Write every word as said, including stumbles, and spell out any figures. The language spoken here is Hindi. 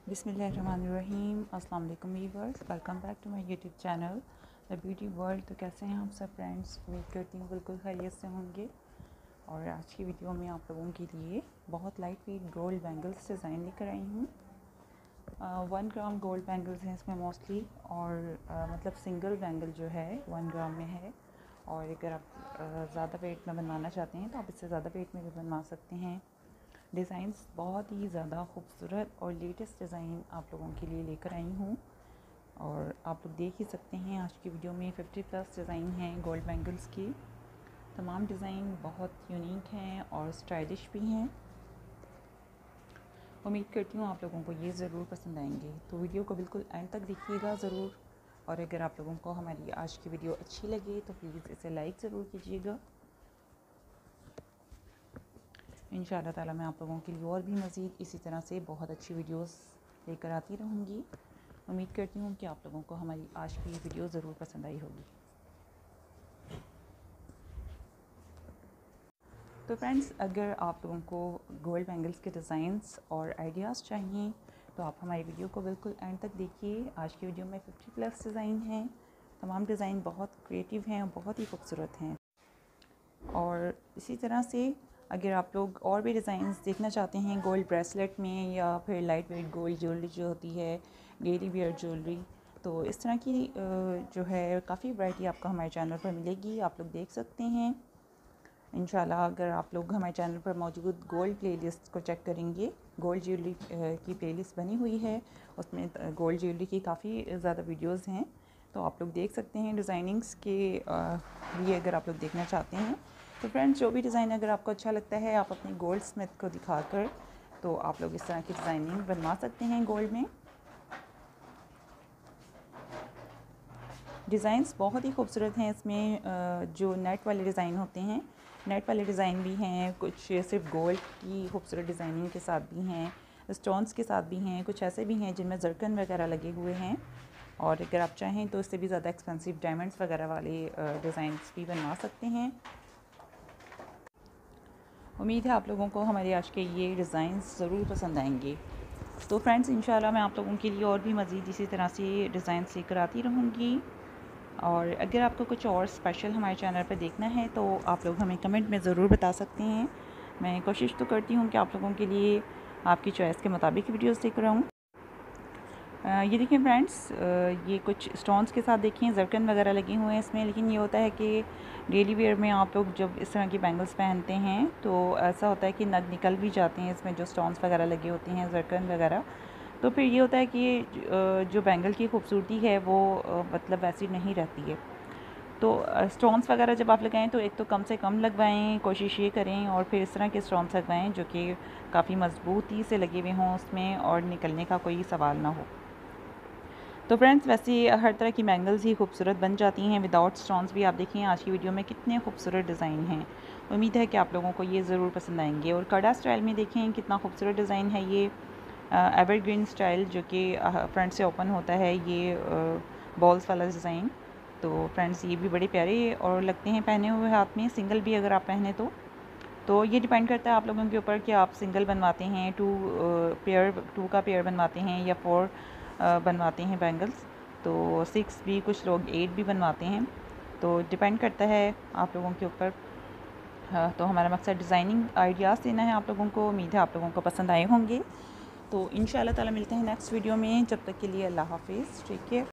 बिस्मिल्लाहिर्रहमानिर्रहीम। अस्सलाम वालेकुम viewers, welcome back to my YouTube channel the beauty world. तो कैसे हैं आप सब फ्रेंड्स? उम्मीद करती हूँ बिल्कुल खैरियत से होंगे। और आज की वीडियो में आप लोगों के लिए बहुत light weight gold bangles design लेकर आई हूँ। वन ग्राम गोल्ड बैंगल्स हैं इसमें मोस्टली, और uh, मतलब सिंगल बैंगल जो है वन ग्राम में है। और अगर आप ज़्यादा वेट में बनवाना चाहते हैं तो आप इससे ज़्यादा वेट में भी बनवा सकते हैं। डिज़ाइंस बहुत ही ज़्यादा खूबसूरत और लेटेस्ट डिज़ाइन आप लोगों के लिए लेकर आई हूँ, और आप लोग देख ही सकते हैं आज की वीडियो में फिफ्टी प्लस डिज़ाइन हैं गोल्ड बैंगल्स की। तमाम डिज़ाइन बहुत यूनिक हैं और स्टाइलिश भी हैं। उम्मीद करती हूँ आप लोगों को ये ज़रूर पसंद आएंगे, तो वीडियो को बिल्कुल एंड तक देखिएगा ज़रूर। और अगर आप लोगों को हमारी आज की वीडियो अच्छी लगे तो प्लीज़ इसे लाइक ज़रूर कीजिएगा। इंशाअल्लाह ताला मैं आप लोगों के लिए और भी मज़ीद इसी तरह से बहुत अच्छी वीडियोस लेकर आती रहूँगी। उम्मीद करती हूँ कि आप लोगों को हमारी आज की वीडियो ज़रूर पसंद आई होगी। तो फ्रेंड्स, अगर आप लोगों को गोल्ड बैंगल्स के डिज़ाइंस और आइडियाज़ चाहिए तो आप हमारी वीडियो को बिल्कुल एंड तक देखिए। आज की वीडियो में फिफ्टी प्लस डिज़ाइन हैं। तमाम डिज़ाइन बहुत क्रिएटिव हैं और बहुत ही खूबसूरत हैं। और इसी तरह से अगर आप लोग और भी डिज़ाइंस देखना चाहते हैं गोल्ड ब्रेसलेट में, या फिर लाइट वेट गोल्ड ज्वेलरी जो होती है, डेली वेयर ज्वेलरी, तो इस तरह की जो है काफ़ी वैरायटी आपको हमारे चैनल पर मिलेगी। आप लोग देख सकते हैं इंशाल्लाह। अगर आप लोग हमारे चैनल पर मौजूद गोल्ड प्लेलिस्ट को चेक करेंगे, गोल्ड ज्वेलरी की प्लेलिस्ट बनी हुई है, उसमें गोल्ड ज्वेलरी की काफ़ी ज़्यादा वीडियोज़ हैं, तो आप लोग देख सकते हैं। डिज़ाइनिंग्स के लिए अगर आप लोग देखना चाहते हैं तो फ्रेंड्स, जो भी डिज़ाइन अगर आपको अच्छा लगता है आप अपने गोल्ड स्मिथ को दिखाकर तो आप लोग इस तरह की डिज़ाइनिंग बनवा सकते हैं गोल्ड में। डिज़ाइंस बहुत ही खूबसूरत हैं इसमें। जो नेट वाले डिज़ाइन होते हैं, नेट वाले डिज़ाइन भी हैं, कुछ सिर्फ गोल्ड की खूबसूरत डिज़ाइनिंग के साथ भी हैं, स्टोन्स के साथ भी हैं, कुछ ऐसे भी हैं जिनमें जरकन वगैरह लगे हुए हैं। और अगर आप चाहें तो इससे भी ज़्यादा एक्सपेंसिव डायमंड्स वगैरह वाले डिज़ाइंस भी बनवा सकते हैं। उम्मीद है आप लोगों को हमारे आज के ये डिज़ाइंस ज़रूर पसंद आएंगे। तो फ्रेंड्स, इंशाल्लाह मैं आप लोगों के लिए और भी मज़ीद इसी तरह से डिज़ाइंस लेकर आती रहूँगी। और अगर आपको कुछ और स्पेशल हमारे चैनल पर देखना है तो आप लोग हमें कमेंट में ज़रूर बता सकते हैं। मैं कोशिश तो करती हूँ कि आप लोगों के लिए आपकी चॉइस के मुताबिक वीडियोस लेकर आऊँ। ये देखिए फ्रेंड्स, ये कुछ स्टोन्स के साथ देखें जरकन वगैरह लगे हुए हैं इसमें। लेकिन ये होता है कि डेली वेयर में आप लोग जब इस तरह की बैंगल्स पहनते हैं तो ऐसा होता है कि नग निकल भी जाते हैं इसमें, जो स्टोन्स वगैरह लगे होते हैं जरकन वगैरह। तो फिर ये होता है कि जो बैंगल की खूबसूरती है वो मतलब वैसी नहीं रहती है। तो स्टोन्स वगैरह जब आप लगाएं तो एक तो कम से कम लगवाएं, कोशिश ये करें, और फिर इस तरह के स्टोन्स लगवाएं जो कि काफ़ी मजबूती से लगे हुए हों उसमें और निकलने का कोई सवाल ना हो। तो फ्रेंड्स, वैसे हर तरह की बैंगल्स ही खूबसूरत बन जाती हैं विदाउट स्टोन्स भी। आप देखें आज की वीडियो में कितने खूबसूरत डिज़ाइन हैं। उम्मीद है कि आप लोगों को ये ज़रूर पसंद आएंगे। और कड़ा स्टाइल में देखें कितना खूबसूरत डिज़ाइन है ये, एवरग्रीन स्टाइल जो कि फ्रंट से ओपन होता है, ये बॉल्स वाला डिज़ाइन। तो फ्रेंड्स, ये भी बड़े प्यारे और लगते हैं पहने हुए हाथ में, सिंगल भी अगर आप पहने तो तो ये डिपेंड करता है आप लोगों के ऊपर कि आप सिंगल बनवाते हैं, टू पेयर टू का पेयर बनवाते हैं, या फोर बनवाते हैं बैंगल्स। तो सिक्स भी, कुछ लोग एट भी बनवाते हैं, तो डिपेंड करता है आप लोगों के ऊपर। हाँ, तो हमारा मकसद डिज़ाइनिंग आइडियाज़ देना है आप लोगों को। उम्मीद है आप लोगों को पसंद आए होंगे। तो इंशाअल्लाह ताला मिलते हैं नेक्स्ट वीडियो में। जब तक के लिए अल्लाह हाफिज़, टेक केयर।